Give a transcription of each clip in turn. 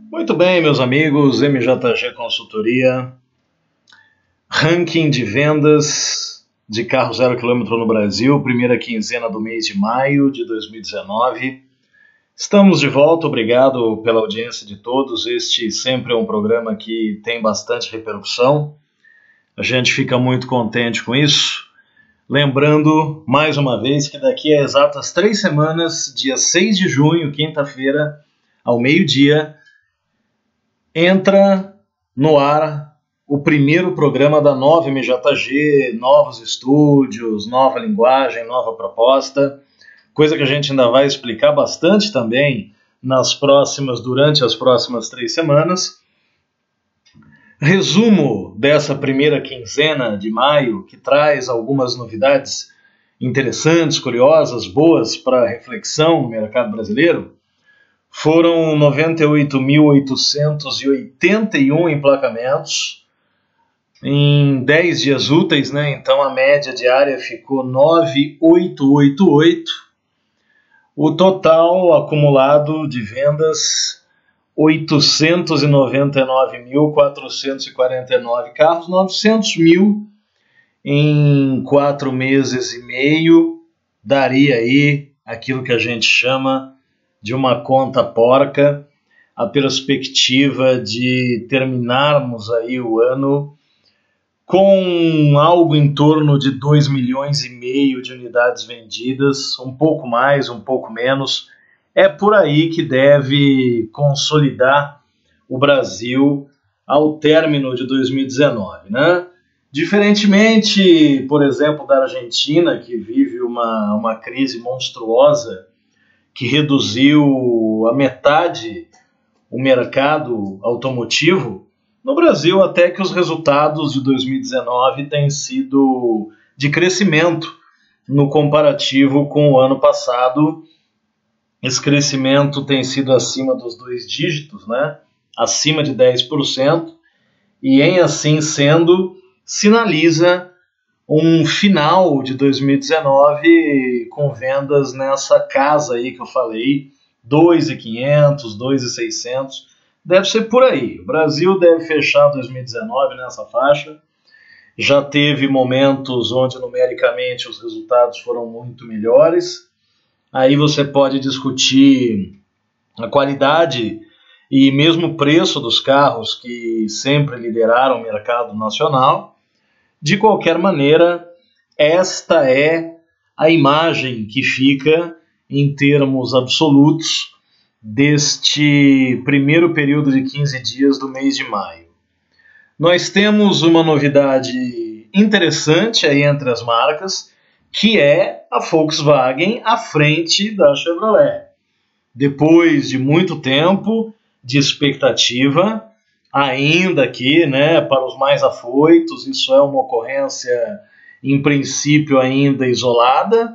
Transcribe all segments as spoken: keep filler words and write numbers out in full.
Muito bem, meus amigos, M J G Consultoria, ranking de vendas de carro zero quilômetro no Brasil, primeira quinzena do mês de maio de dois mil e dezenove. Estamos de volta, obrigado pela audiência de todos. Este sempre é um programa que tem bastante repercussão, a gente fica muito contente com isso. Lembrando, mais uma vez, que daqui a exatas três semanas, dia seis de junho, quinta-feira, ao meio-dia, entra no ar o primeiro programa da nova M J G, novos estúdios, nova linguagem, nova proposta, coisa que a gente ainda vai explicar bastante também nas próximas, durante as próximas três semanas. Resumo dessa primeira quinzena de maio, que traz algumas novidades interessantes, curiosas, boas para reflexão no mercado brasileiro. Foram noventa e oito mil oitocentos e oitenta e um emplacamentos em dez dias úteis, né? Então a média diária ficou nove mil oitocentos e oitenta e oito. O total acumulado de vendas, oitocentos e noventa e nove mil quatrocentos e quarenta e nove carros, novecentos mil em quatro meses e meio, daria aí aquilo que a gente chama de uma conta porca, a perspectiva de terminarmos aí o ano com algo em torno de dois milhões e meio de unidades vendidas, um pouco mais, um pouco menos. É por aí que deve consolidar o Brasil ao término de dois mil e dezenove, né? Diferentemente, por exemplo, da Argentina, que vive uma, uma crise monstruosa, que reduziu a metade o mercado automotivo, no Brasil até que os resultados de dois mil e dezenove têm sido de crescimento no comparativo com o ano passado. Esse crescimento tem sido acima dos dois dígitos, né? Acima de dez por cento, e em assim sendo, sinaliza um final de dois mil e dezenove com vendas nessa casa aí que eu falei, dois mil e quinhentos, dois mil e seiscentos, deve ser por aí. O Brasil deve fechar dois mil e dezenove nessa faixa. Já teve momentos onde numericamente os resultados foram muito melhores. Aí você pode discutir a qualidade e mesmo o preço dos carros que sempre lideraram o mercado nacional. De qualquer maneira, esta é a imagem que fica em termos absolutos deste primeiro período de quinze dias do mês de maio. Nós temos uma novidade interessante aí entre as marcas, que é a Volkswagen à frente da Chevrolet. Depois de muito tempo de expectativa, ainda aqui, né, para os mais afoitos, isso é uma ocorrência, em princípio, ainda isolada.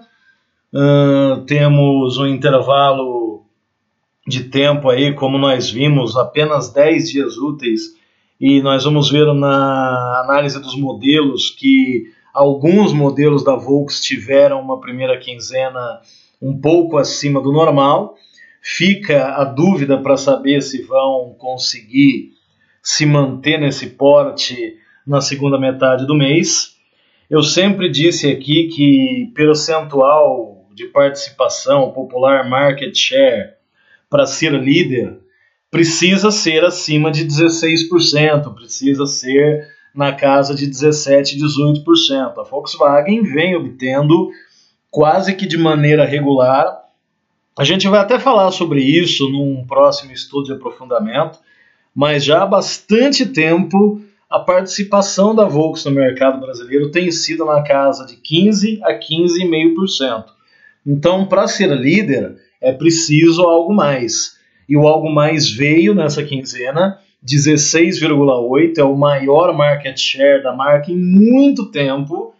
Uh, temos um intervalo de tempo aí, como nós vimos, apenas dez dias úteis, e nós vamos ver na análise dos modelos que alguns modelos da Volks tiveram uma primeira quinzena um pouco acima do normal. Fica a dúvida para saber se vão conseguir se manter nesse porte na segunda metade do mês. Eu sempre disse aqui que percentual de participação, popular market share, para ser líder, precisa ser acima de dezesseis por cento, precisa ser na casa de dezessete, dezoito por cento. A Volkswagen vem obtendo quase que de maneira regular. A gente vai até falar sobre isso num próximo estudo de aprofundamento, mas já há bastante tempo a participação da Volks no mercado brasileiro tem sido na casa de quinze a quinze vírgula cinco por cento. Então, para ser líder, é preciso algo mais. E o algo mais veio nessa quinzena, dezesseis vírgula oito por cento, é o maior market share da marca em muito tempo,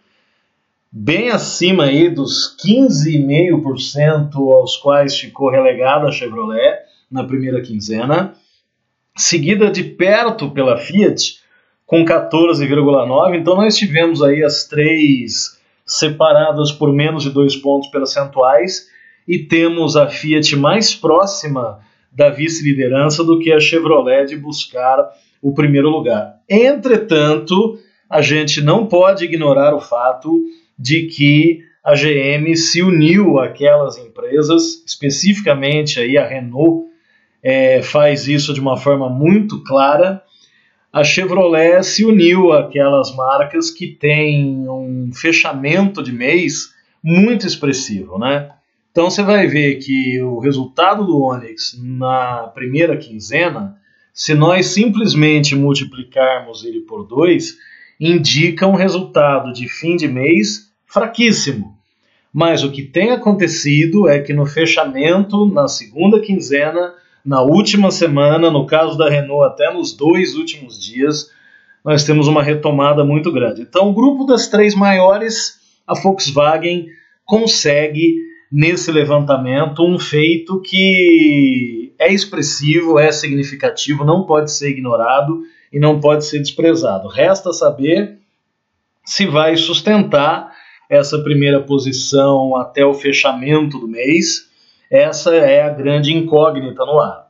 bem acima aí dos quinze vírgula cinco por cento aos quais ficou relegada a Chevrolet na primeira quinzena, seguida de perto pela Fiat, com quatorze vírgula nove por cento. Então nós tivemos aí as três separadas por menos de dois pontos percentuais, e temos a Fiat mais próxima da vice-liderança do que a Chevrolet de buscar o primeiro lugar. Entretanto, a gente não pode ignorar o fato de que a G M se uniu àquelas empresas, especificamente aí a Renault é, faz isso de uma forma muito clara. A Chevrolet se uniu àquelas marcas que têm um fechamento de mês muito expressivo, né? Então você vai ver que o resultado do Onix na primeira quinzena, se nós simplesmente multiplicarmos ele por dois, indica um resultado de fim de mês fraquíssimo. Mas o que tem acontecido é que no fechamento, na segunda quinzena, na última semana, no caso da Renault até nos dois últimos dias, nós temos uma retomada muito grande. Então o grupo das três maiores, a Volkswagen consegue nesse levantamento um feito que é expressivo, é significativo, não pode ser ignorado e não pode ser desprezado. Resta saber se vai sustentar essa primeira posição até o fechamento do mês. Essa é a grande incógnita no ar.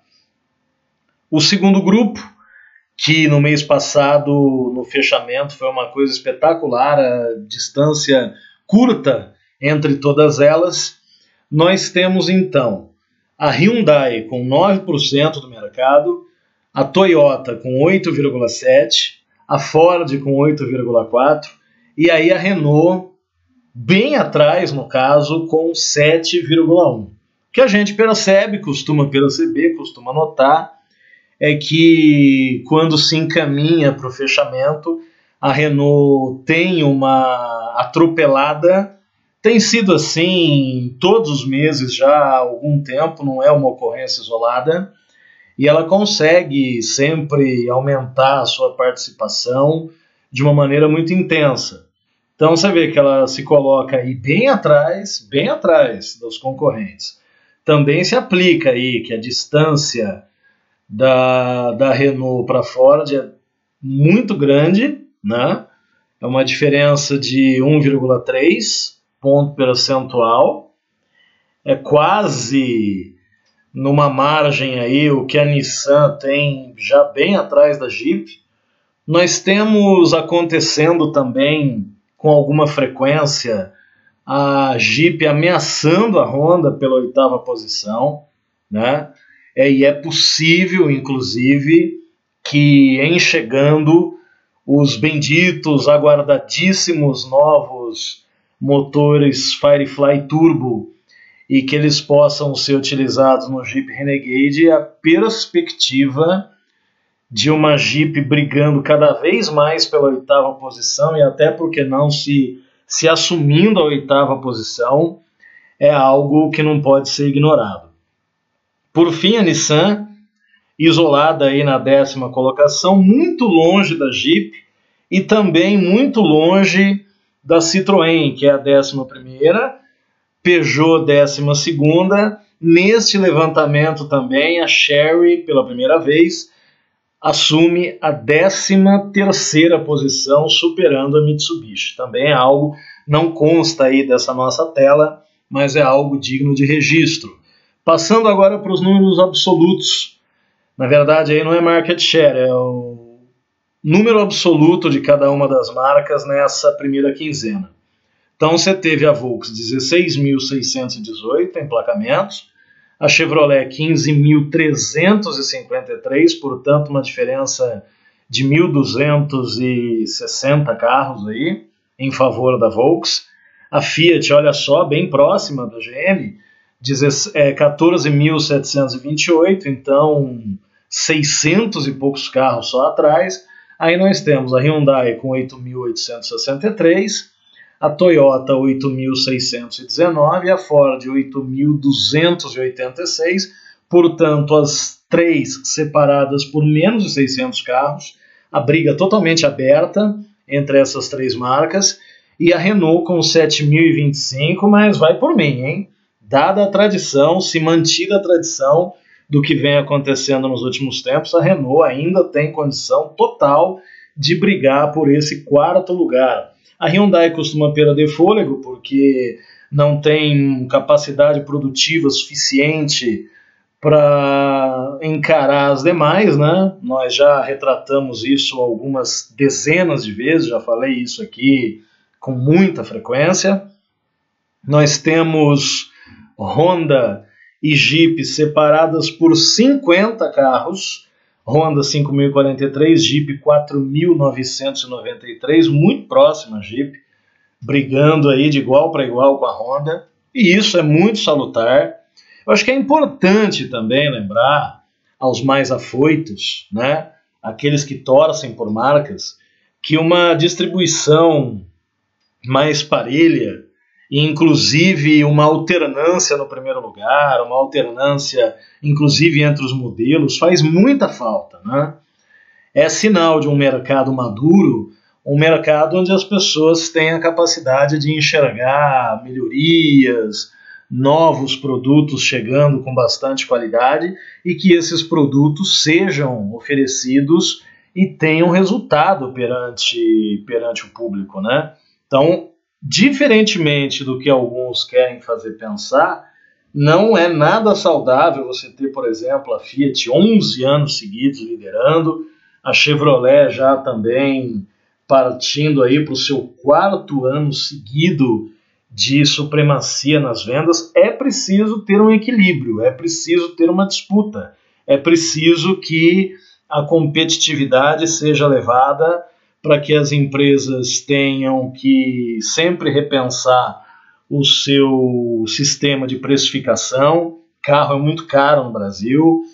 O segundo grupo, que no mês passado, no fechamento, foi uma coisa espetacular, a distância curta entre todas elas, nós temos então a Hyundai com nove por cento do mercado, a Toyota com oito vírgula sete por cento, a Ford com oito vírgula quatro por cento e aí a Renault bem atrás, no caso, com sete vírgula um por cento. O que a gente percebe, costuma perceber, costuma notar, é que quando se encaminha para o fechamento, a Renault tem uma atropelada. Tem sido assim todos os meses já há algum tempo, não é uma ocorrência isolada, e ela consegue sempre aumentar a sua participação de uma maneira muito intensa. Então você vê que ela se coloca aí bem atrás, bem atrás dos concorrentes. Também se aplica aí que a distância da, da Renault para a Ford é muito grande, né? É uma diferença de um vírgula três ponto percentual, é quase numa margem aí o que a Nissan tem já bem atrás da Jeep. Nós temos acontecendo também com alguma frequência a Jeep ameaçando a Honda pela oitava posição, né? É, e é possível, inclusive, que em chegando os benditos, aguardadíssimos novos motores Firefly Turbo e que eles possam ser utilizados no Jeep Renegade, a perspectiva de uma Jeep brigando cada vez mais pela oitava posição e até porque não se, se assumindo a oitava posição é algo que não pode ser ignorado. Por fim, a Nissan, isolada aí na décima colocação, muito longe da Jeep e também muito longe da Citroën, que é a décima primeira, Peugeot décima segunda. Neste levantamento também a Chery, pela primeira vez, assume a décima terceira posição, superando a Mitsubishi. Também é algo, não consta aí dessa nossa tela, mas é algo digno de registro. Passando agora para os números absolutos. Na verdade, aí não é market share, é o número absoluto de cada uma das marcas nessa primeira quinzena. Então você teve a Volks dezesseis mil seiscentos e dezoito emplacamentos, a Chevrolet quinze mil trezentos e cinquenta e três, portanto uma diferença de mil duzentos e sessenta carros aí em favor da Volks. A Fiat, olha só, bem próxima da G M, quatorze mil setecentos e vinte e oito, então seiscentos e poucos carros só atrás. Aí nós temos a Hyundai com oito mil oitocentos e sessenta e três, a Toyota oito mil seiscentos e dezenove e a Ford oito mil duzentos e oitenta e seis, portanto as três separadas por menos de seiscentos carros, a briga totalmente aberta entre essas três marcas, e a Renault com sete mil e vinte e cinco, mas vai por mim, hein? Dada a tradição, se mantida a tradição do que vem acontecendo nos últimos tempos, a Renault ainda tem condição total de brigar por esse quarto lugar. A Hyundai costuma perder fôlego porque não tem capacidade produtiva suficiente para encarar as demais, né? Nós já retratamos isso algumas dezenas de vezes, já falei isso aqui com muita frequência. Nós temos Honda e Jeep separadas por cinquenta carros, Honda cinco mil e quarenta e três, Jeep quatro mil novecentos e noventa e três, muito próxima a Jeep, brigando aí de igual para igual com a Honda, e isso é muito salutar. Eu acho que é importante também lembrar aos mais afoitos, né, aqueles que torcem por marcas, que uma distribuição mais parelha, e inclusive uma alternância no primeiro lugar, uma alternância inclusive entre os modelos, faz muita falta, né? É sinal de um mercado maduro, um mercado onde as pessoas têm a capacidade de enxergar melhorias, novos produtos chegando com bastante qualidade e que esses produtos sejam oferecidos e tenham resultado perante, perante o público, né? Então, diferentemente do que alguns querem fazer pensar, não é nada saudável você ter, por exemplo, a Fiat onze anos seguidos liderando, a Chevrolet já também partindo aí para o seu quarto ano seguido de supremacia nas vendas. É preciso ter um equilíbrio, é preciso ter uma disputa, é preciso que a competitividade seja levada para que as empresas tenham que sempre repensar o seu sistema de precificação. Carro é muito caro no Brasil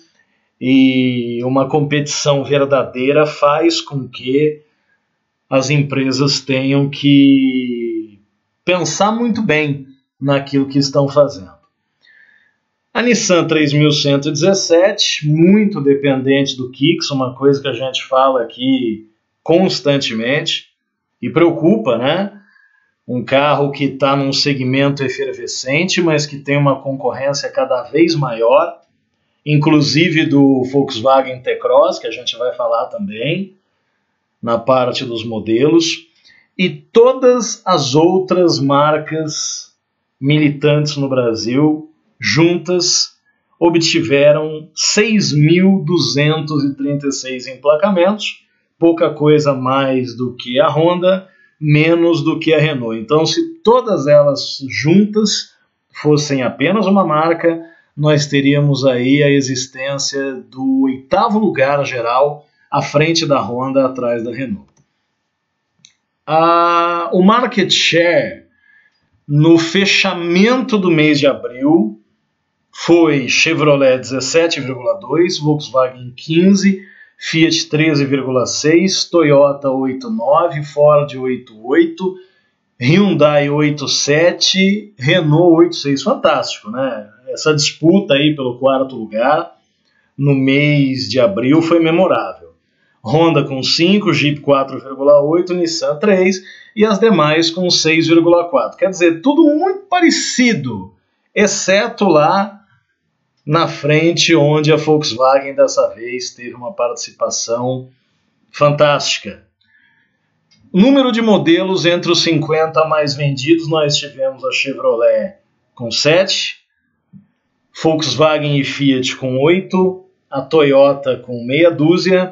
e uma competição verdadeira faz com que as empresas tenham que pensar muito bem naquilo que estão fazendo. A Nissan três mil cento e dezessete, muito dependente do Kicks, uma coisa que a gente fala aqui constantemente e preocupa, né? Um carro que está num segmento efervescente, mas que tem uma concorrência cada vez maior, inclusive do Volkswagen T-Cross, que a gente vai falar também na parte dos modelos, e todas as outras marcas militantes no Brasil juntas obtiveram seis mil duzentos e trinta e seis emplacamentos, pouca coisa mais do que a Honda, menos do que a Renault. Então, se todas elas juntas fossem apenas uma marca, nós teríamos aí a existência do oitavo lugar geral à frente da Honda, atrás da Renault. Ah, o market share no fechamento do mês de abril foi Chevrolet dezessete vírgula dois, Volkswagen quinze, Fiat treze vírgula seis, Toyota oito vírgula nove, Ford oito vírgula oito, Hyundai oito vírgula sete, Renault oito vírgula seis. Fantástico, né? Essa disputa aí pelo quarto lugar no mês de abril foi memorável. Honda com cinco, Jeep quatro vírgula oito, Nissan três e as demais com seis vírgula quatro. Quer dizer, tudo muito parecido, exceto lá na frente, onde a Volkswagen dessa vez teve uma participação fantástica. Número de modelos entre os cinquenta mais vendidos, nós tivemos a Chevrolet com sete, Volkswagen e Fiat com oito, a Toyota com meia dúzia,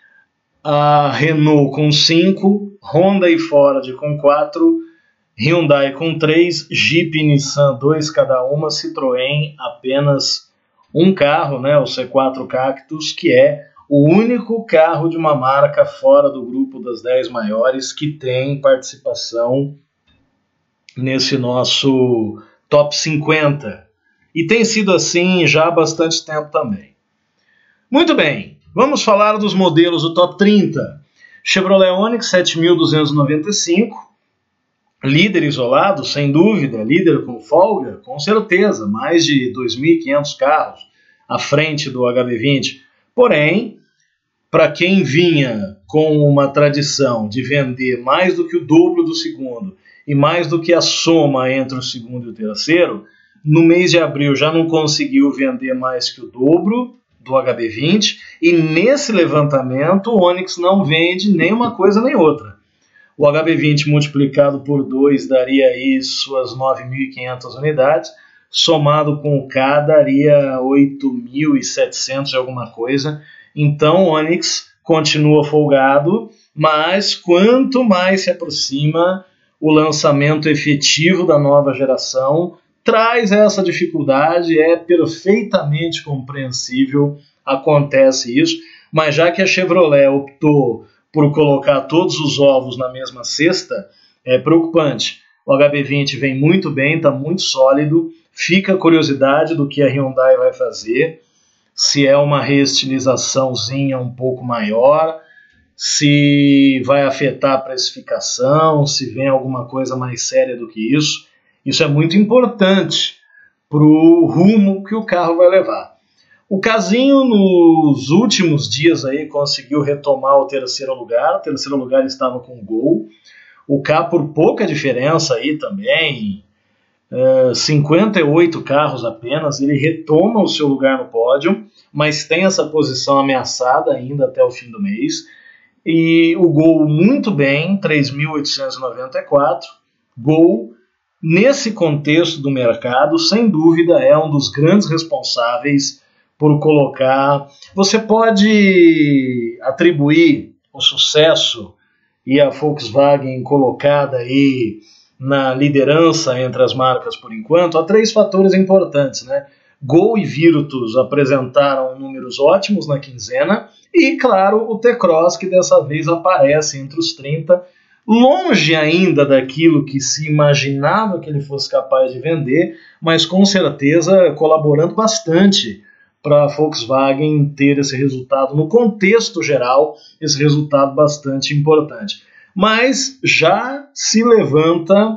a Renault com cinco, Honda e Ford com quatro, Hyundai com três, Jeep e Nissan dois cada uma, Citroën apenas um carro, né, o C quatro Cactus, que é o único carro de uma marca fora do grupo das dez maiores que tem participação nesse nosso top cinquenta. E tem sido assim já há bastante tempo também. Muito bem, vamos falar dos modelos do top trinta. Chevrolet Onix sete mil duzentos e noventa e cinco, líder isolado, sem dúvida, líder com folga, com certeza, mais de dois mil e quinhentos carros à frente do H B vinte. Porém, para quem vinha com uma tradição de vender mais do que o dobro do segundo e mais do que a soma entre o segundo e o terceiro, no mês de abril já não conseguiu vender mais que o dobro do H B vinte, e nesse levantamento o Onix não vende nem uma coisa nem outra. O H B vinte multiplicado por dois daria aí suas nove mil e quinhentas unidades, somado com o K daria oito mil e setecentos e alguma coisa. Então o Onix continua folgado, mas quanto mais se aproxima o lançamento efetivo da nova geração, traz essa dificuldade, é perfeitamente compreensível, acontece isso, mas já que a Chevrolet optou por colocar todos os ovos na mesma cesta, é preocupante. O H B vinte vem muito bem, está muito sólido, fica a curiosidade do que a Hyundai vai fazer, se é uma reestilizaçãozinha um pouco maior, se vai afetar a precificação, se vem alguma coisa mais séria do que isso. Isso é muito importante para o rumo que o carro vai levar. O Casinho, nos últimos dias, aí, conseguiu retomar o terceiro lugar. O terceiro lugar estava com o Gol. O K, por pouca diferença aí também, é, cinquenta e oito carros apenas, ele retoma o seu lugar no pódio, mas tem essa posição ameaçada ainda até o fim do mês. E o Gol muito bem, três mil oitocentos e noventa e quatro. Gol, nesse contexto do mercado, sem dúvida, é um dos grandes responsáveis por colocar... Você pode atribuir o sucesso e a Volkswagen colocada aí na liderança entre as marcas por enquanto a três fatores importantes, né? Gol e Virtus apresentaram números ótimos na quinzena e, claro, o T-Cross, que dessa vez aparece entre os trinta, longe ainda daquilo que se imaginava que ele fosse capaz de vender, mas com certeza colaborando bastante para a Volkswagen ter esse resultado, no contexto geral, esse resultado bastante importante. Mas já se levanta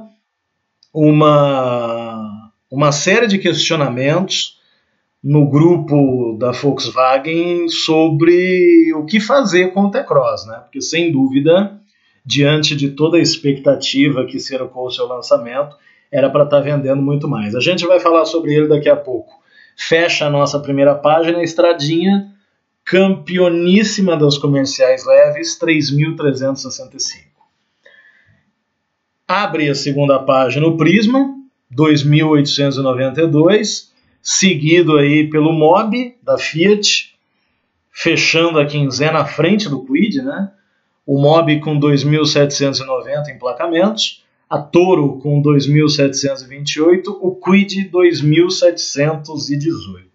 uma, uma série de questionamentos no grupo da Volkswagen sobre o que fazer com o T-Cross, né? Porque, sem dúvida, diante de toda a expectativa que cercou o seu lançamento, era para estar vendendo muito mais. A gente vai falar sobre ele daqui a pouco. Fecha a nossa primeira página, a Estradinha, campeoníssima das comerciais leves, três mil trezentos e sessenta e cinco. Abre a segunda página o Prisma, dois mil oitocentos e noventa e dois, seguido aí pelo Mobi, da Fiat, fechando a quinzena à frente do Kwid, né? O Mobi com dois mil setecentos e noventa emplacamentos, a Toro com dois mil setecentos e vinte e oito, o Kwid dois mil setecentos e dezoito.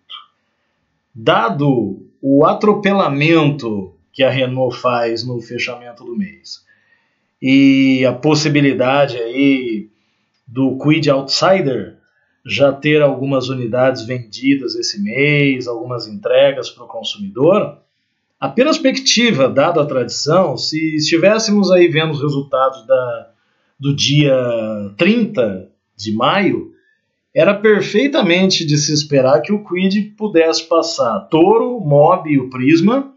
Dado o atropelamento que a Renault faz no fechamento do mês e a possibilidade aí do Kwid Outsider já ter algumas unidades vendidas esse mês, algumas entregas para o consumidor, a perspectiva, dada a tradição, se estivéssemos aí vendo os resultados da, do dia trinta de maio, era perfeitamente de se esperar que o Kwid pudesse passar Toro, Mobi e o Prisma,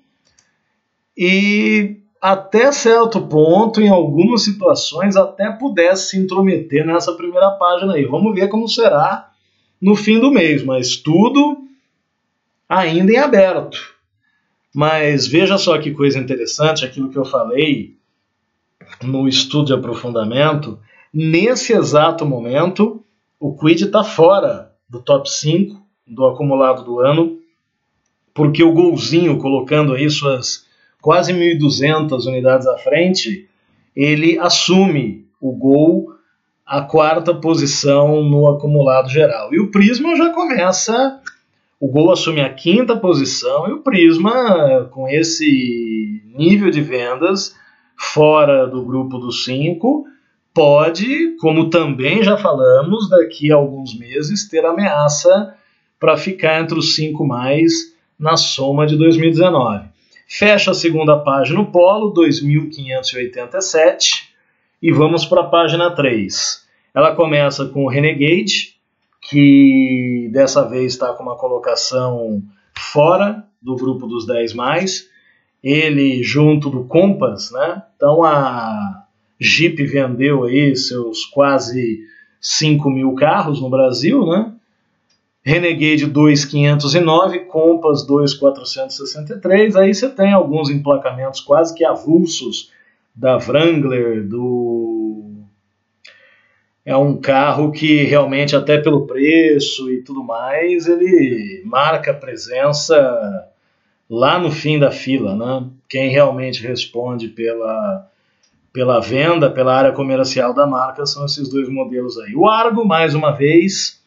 e até certo ponto, em algumas situações, até pudesse se intrometer nessa primeira página aí. Vamos ver como será no fim do mês, mas tudo ainda em aberto. Mas veja só que coisa interessante, aquilo que eu falei no estudo de aprofundamento. Nesse exato momento, o Kwid está fora do top cinco do acumulado do ano, porque o Golzinho, colocando aí suas quase mil e duzentas unidades à frente, ele assume o Gol a quarta posição no acumulado geral. E o Prisma já começa... O Gol assume a quinta posição e o Prisma, com esse nível de vendas, fora do grupo dos cinco, pode, como também já falamos, daqui a alguns meses, ter ameaça para ficar entre os cinco mais na soma de dois mil e dezenove. Fecha a segunda página o Polo, dois mil quinhentos e oitenta e sete, e vamos para a página três. Ela começa com o Renegade, que dessa vez está com uma colocação fora do grupo dos dez mais, ele junto do Compass, né? Então a Jeep vendeu aí seus quase cinco mil carros no Brasil, né? Renegade dois mil quinhentos e nove, Compass dois mil quatrocentos e sessenta e três, aí você tem alguns emplacamentos quase que avulsos da Wrangler, do é um carro que realmente, até pelo preço e tudo mais, ele marca presença lá no fim da fila, né? Quem realmente responde pela, pela venda, pela área comercial da marca, são esses dois modelos aí. O Argo, mais uma vez,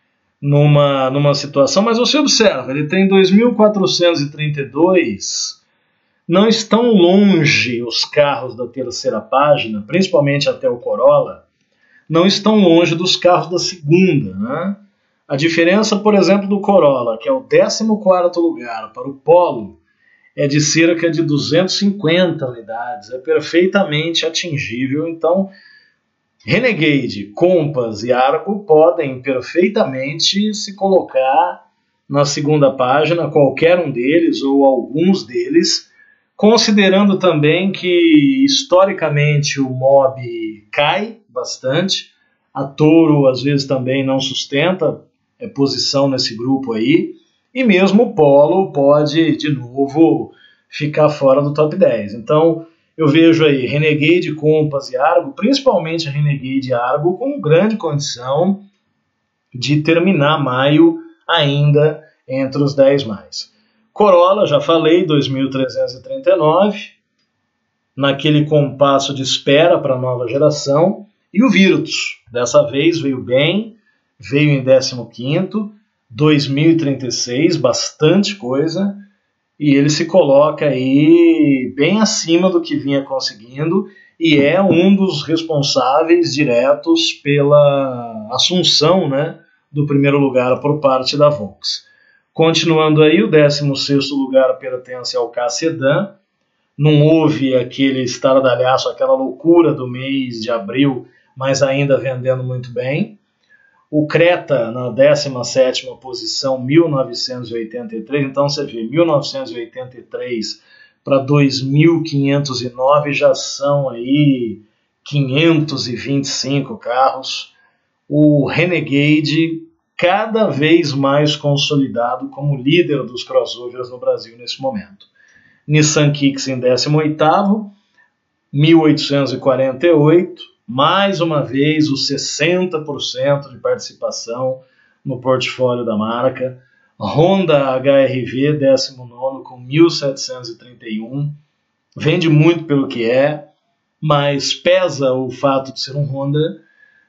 numa, numa situação, mas você observa, ele tem dois mil quatrocentos e trinta e dois, não estão longe os carros da terceira página, principalmente até o Corolla, não estão longe dos carros da segunda, né? A diferença, por exemplo, do Corolla, que é o décimo quarto lugar, para o Polo, é de cerca de duzentas e cinquenta unidades, é perfeitamente atingível. Então, Renegade, Compass e Argo podem perfeitamente se colocar na segunda página, qualquer um deles ou alguns deles, considerando também que, historicamente, o Mob cai bastante, a Toro às vezes também não sustenta é, posição nesse grupo aí, e mesmo o Polo pode de novo ficar fora do top dez. Então eu vejo aí Renegade, Compass e Argo, principalmente Renegade e Argo, com grande condição de terminar maio ainda entre os dez mais. Corolla, já falei, dois mil trezentos e trinta e nove, naquele compasso de espera para a nova geração. E o Virtus, dessa vez veio bem, veio em décimo quinto, dois mil e trinta e seis, bastante coisa, e ele se coloca aí bem acima do que vinha conseguindo e é um dos responsáveis diretos pela assunção, né, do primeiro lugar por parte da Volks. Continuando aí, o décimo sexto lugar pertence ao K Sedan. Não houve aquele estardalhaço, aquela loucura do mês de abril, mas ainda vendendo muito bem. O Creta, na décima sétima posição, mil novecentos e oitenta e três. Então você vê, mil novecentos e oitenta e três para dois mil quinhentos e nove já são aí quinhentos e vinte e cinco carros. O Renegade cada vez mais consolidado como líder dos crossovers no Brasil nesse momento. Nissan Kicks em décimo oitavo, mil oitocentos e quarenta e oito, mais uma vez os sessenta por cento de participação no portfólio da marca. Honda H R V, décimo nono, com mil setecentos e trinta e um, vende muito pelo que é, mas pesa o fato de ser um Honda.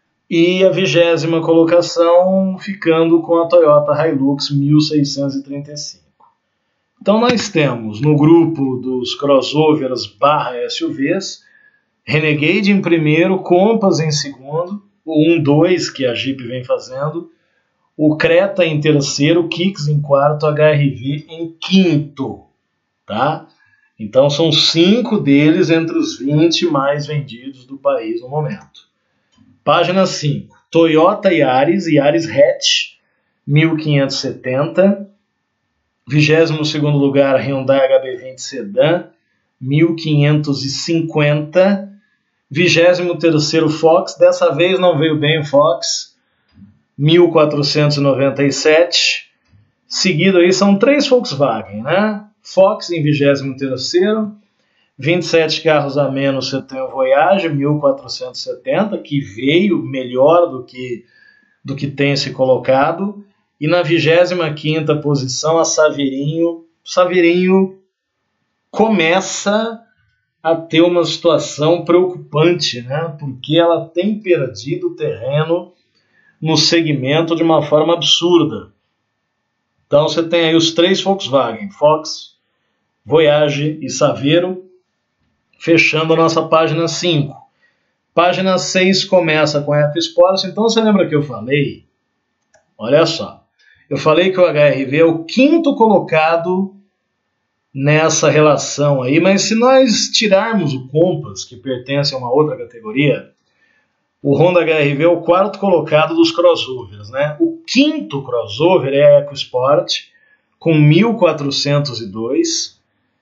E a vigésima colocação ficando com a Toyota Hilux, mil seiscentos e trinta e cinco. Então nós temos no grupo dos crossovers barra S U Vs, Renegade em primeiro, Compass em segundo, o um dois que a Jeep vem fazendo, o Creta em terceiro, Kicks em quarto, H R V em quinto. Tá? Então são cinco deles entre os vinte mais vendidos do país no momento. Página cinco, Toyota Yaris, Yaris Hatch, mil quinhentos e setenta. vigésimo segundo lugar, Hyundai H B vinte Sedan, mil quinhentos e cinquenta. vigésimo terceiro Fox, dessa vez não veio bem o Fox, mil quatrocentos e noventa e sete. Seguido aí são três Volkswagen, né? Fox em vigésimo terceiro, vinte e sete carros a menos você tem o Voyage, mil quatrocentos e setenta, que veio melhor do que, do que tem se colocado. E na vigésima quinta posição, a Saveirinho. Saveirinho começa a ter uma situação preocupante, né? Porque ela tem perdido terreno no segmento de uma forma absurda. Então você tem aí os três Volkswagen, Fox, Voyage e Saveiro, fechando a nossa página cinco. Página seis começa com a F-Sports. Então você lembra que eu falei? Olha só. Eu falei que o H R V é o quinto colocado nessa relação aí, mas se nós tirarmos o Compass, que pertence a uma outra categoria, o Honda H R V é o quarto colocado dos crossovers, né? O quinto crossover é a EcoSport, com mil quatrocentos e dois,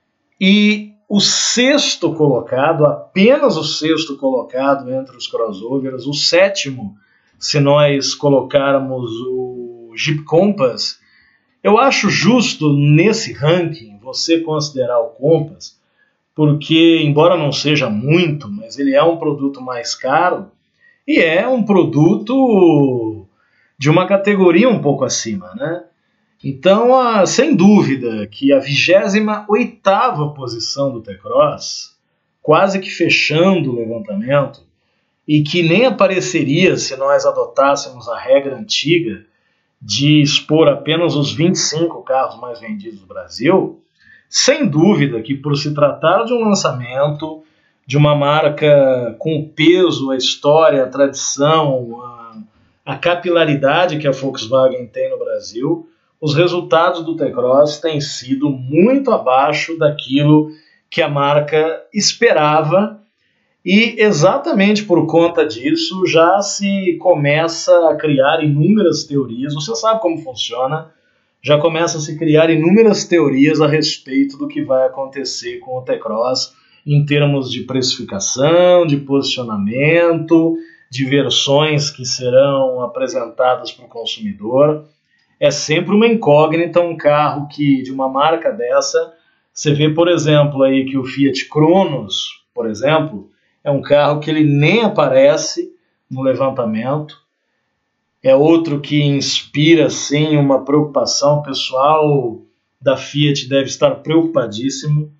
e o sexto colocado, apenas o sexto colocado entre os crossovers, o sétimo, se nós colocarmos o Jeep Compass, eu acho justo nesse ranking você considerar o Compass, porque embora não seja muito, mas ele é um produto mais caro, e é um produto de uma categoria um pouco acima, né? Então, a, sem dúvida que a vigésima oitava posição do T-Cross, quase que fechando o levantamento, e que nem apareceria se nós adotássemos a regra antiga de expor apenas os vinte e cinco carros mais vendidos do Brasil, sem dúvida que por se tratar de um lançamento, de uma marca com o peso, a história, a tradição, a, a capilaridade que a Volkswagen tem no Brasil, os resultados do T-Cross têm sido muito abaixo daquilo que a marca esperava, e exatamente por conta disso já se começa a criar inúmeras teorias. Você sabe como funciona, já começa a se criar inúmeras teorias a respeito do que vai acontecer com o T-Cross em termos de precificação, de posicionamento, de versões que serão apresentadas para o consumidor. É sempre uma incógnita um carro que, de uma marca dessa, você vê, por exemplo, aí que o Fiat Cronos, por exemplo, é um carro que ele nem aparece no levantamento. É outro que inspira, sim, uma preocupação. O pessoal da Fiat deve estar preocupadíssimo.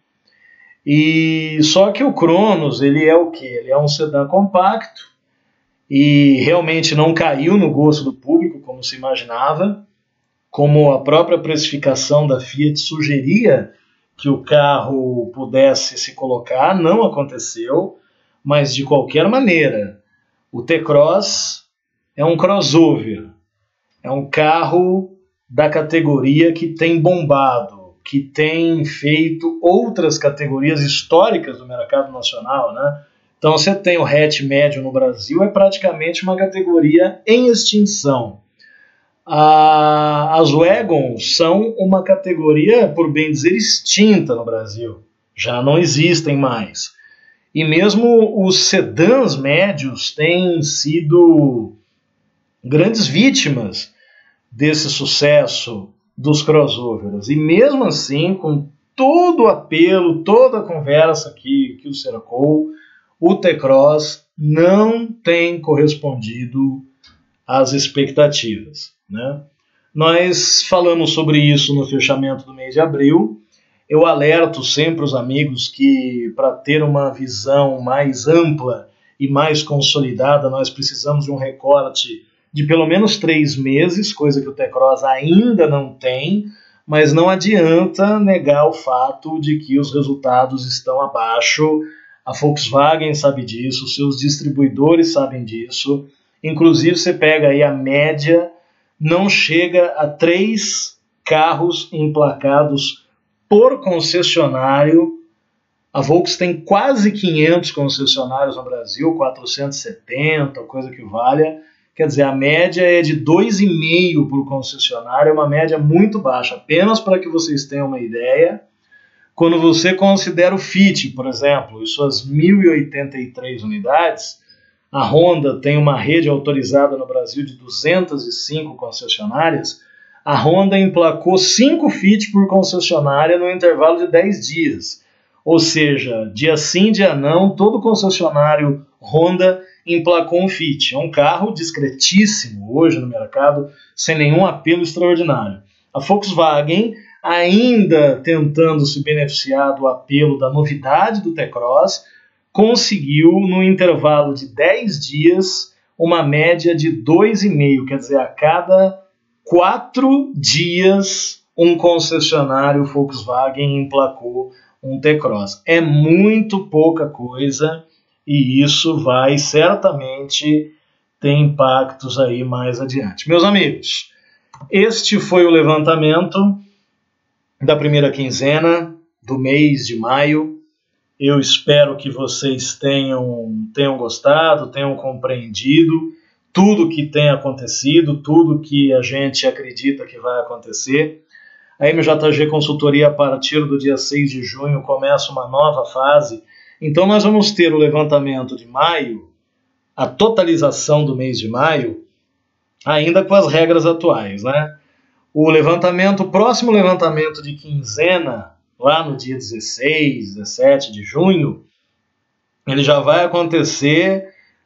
E só que o Cronos, ele é o quê? Ele é um sedã compacto e realmente não caiu no gosto do público, como se imaginava, como a própria precificação da Fiat sugeria que o carro pudesse se colocar, não aconteceu, mas de qualquer maneira, o T-Cross é um crossover, é um carro da categoria que tem bombado, que tem feito outras categorias históricas do mercado nacional, né? Então você tem o hatch médio no Brasil, é praticamente uma categoria em extinção. As wagons são uma categoria, por bem dizer, extinta no Brasil. Já não existem mais. E mesmo os sedãs médios têm sido grandes vítimas desse sucesso dos crossovers. E mesmo assim, com todo o apelo, toda a conversa que, que o cercou, o T-Cross não tem correspondido às expectativas, né? Nós falamos sobre isso no fechamento do mês de abril. Eu alerto sempre os amigos que, para ter uma visão mais ampla e mais consolidada, nós precisamos de um recorte de pelo menos três meses, coisa que o T-Cross ainda não tem, mas não adianta negar o fato de que os resultados estão abaixo. A Volkswagen sabe disso, seus distribuidores sabem disso. Inclusive, você pega aí a média, não chega a três carros emplacados por concessionário. A Volks tem quase quinhentos concessionários no Brasil, quatrocentos e setenta, coisa que valha. Quer dizer, a média é de dois vírgula cinco por concessionário, é uma média muito baixa. Apenas para que vocês tenham uma ideia, quando você considera o Fit, por exemplo, e suas mil e oitenta e três unidades, a Honda tem uma rede autorizada no Brasil de duzentas e cinco concessionárias. A Honda emplacou cinco Fit por concessionária no intervalo de dez dias. Ou seja, dia sim, dia não, todo concessionário Honda emplacou um Fit. É um carro discretíssimo hoje no mercado, sem nenhum apelo extraordinário. A Volkswagen, ainda tentando se beneficiar do apelo da novidade do T-Cross, conseguiu, no intervalo de dez dias, uma média de dois vírgula cinco, quer dizer, a cada quatro dias um concessionário Volkswagen emplacou um T-Cross. É muito pouca coisa e isso vai certamente ter impactos aí mais adiante. Meus amigos, este foi o levantamento da primeira quinzena do mês de maio. Eu espero que vocês tenham, tenham gostado, tenham compreendido tudo que tem acontecido, tudo que a gente acredita que vai acontecer. A M J G Consultoria, a partir do dia seis de junho, começa uma nova fase. Então nós vamos ter o levantamento de maio, a totalização do mês de maio, ainda com as regras atuais, né? O levantamento, o próximo levantamento de quinzena, lá no dia dezesseis, dezessete de junho, ele já vai acontecer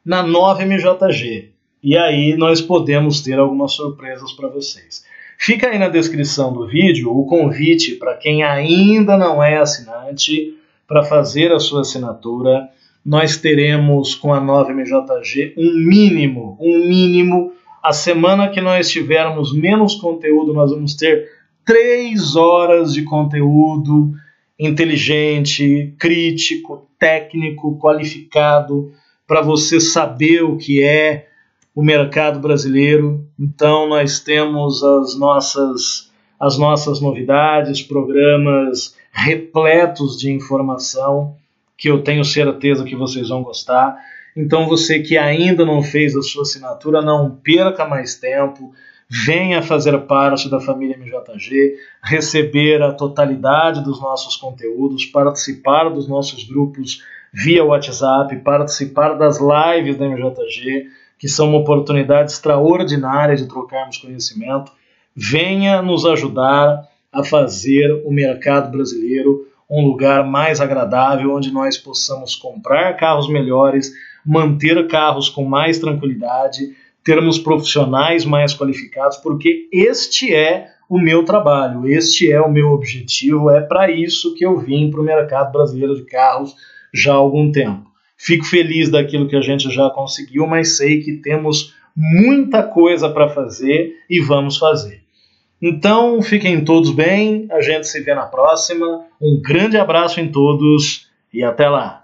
na nove M J G. E aí nós podemos ter algumas surpresas para vocês. Fica aí na descrição do vídeo o convite para quem ainda não é assinante para fazer a sua assinatura. Nós teremos com a nove M J G um mínimo, um mínimo. A semana que nós tivermos menos conteúdo, nós vamos ter três horas de conteúdo inteligente, crítico, técnico, qualificado, para você saber o que é o mercado brasileiro. Então nós temos as nossas, as nossas novidades, programas repletos de informação, que eu tenho certeza que vocês vão gostar. Então você que ainda não fez a sua assinatura, não perca mais tempo, venha fazer parte da família M J G, receber a totalidade dos nossos conteúdos, participar dos nossos grupos via WhatsApp, participar das lives da M J G, que são uma oportunidade extraordinária de trocarmos conhecimento. Venha nos ajudar a fazer o mercado brasileiro um lugar mais agradável, onde nós possamos comprar carros melhores, manter carros com mais tranquilidade, termos profissionais mais qualificados, porque este é o meu trabalho, este é o meu objetivo, é para isso que eu vim para o mercado brasileiro de carros já há algum tempo. Fico feliz daquilo que a gente já conseguiu, mas sei que temos muita coisa para fazer e vamos fazer. Então, fiquem todos bem, a gente se vê na próxima. Um grande abraço em todos e até lá!